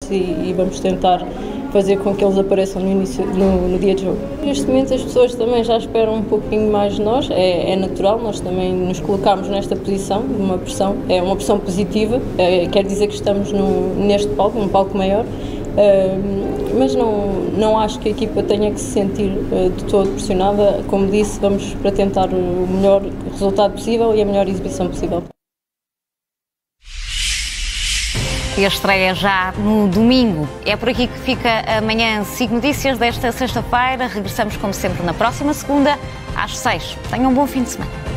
e vamos tentar fazer com que eles apareçam no dia de jogo. Neste momento as pessoas também já esperam um pouquinho mais de nós, é natural, nós também nos colocamos nesta posição de uma pressão, é uma pressão positiva, quer dizer que estamos neste palco, num palco maior, mas não acho que a equipa tenha que se sentir de todo pressionada. Como disse, vamos para tentar o melhor resultado possível e a melhor exibição possível. E a estreia já no domingo. É por aqui que fica amanhã SIC Notícias desta sexta-feira. Regressamos, como sempre, na próxima segunda, às 6. Tenham um bom fim de semana.